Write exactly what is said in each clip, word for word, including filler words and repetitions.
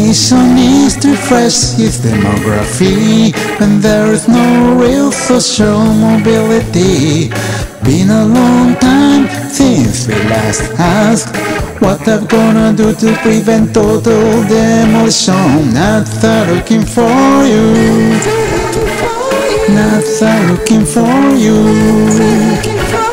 Demolition is to refresh its demography when there is no real social mobility. Been a long time since we last asked what I'm gonna do to prevent total demolition. Nuts are looking for you. Nuts are looking for you.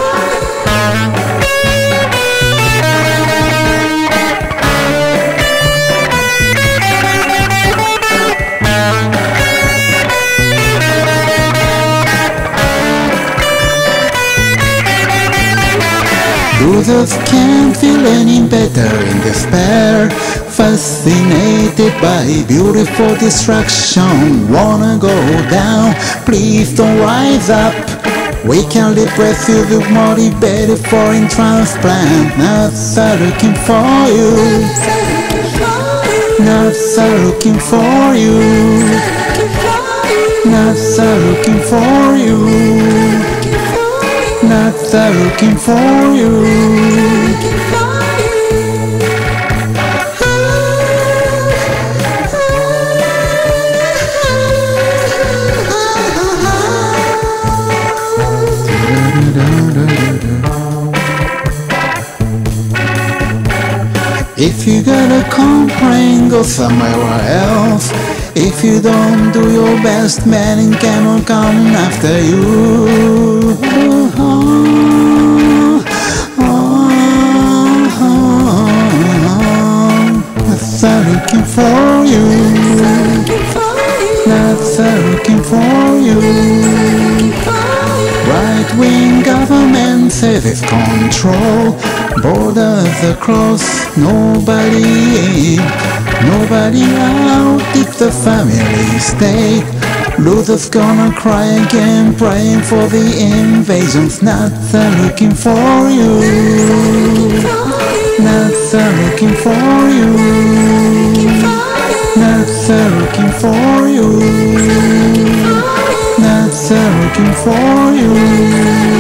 Losers can't feel any better in despair, fascinated by beautiful destruction. Wanna go down? Please don't rise up. We can depress you with motivated foreign transplant. Nuts are looking for you. Nuts are looking for you. Nuts are looking for you. Nuts are looking for you. If you gotta complain, go somewhere else. If you don't do your best, man in camo come after you. Oh, oh, oh, oh. Nuts are looking for you. Nuts are looking for you. Right-wing government says it's control. Borders across, nobody in, nobody out. It's the family state. Losers gonna cry again, praying for the invasions. Nuts are looking for you. Nuts are looking for you. Nuts are looking for you. Nuts are looking for you.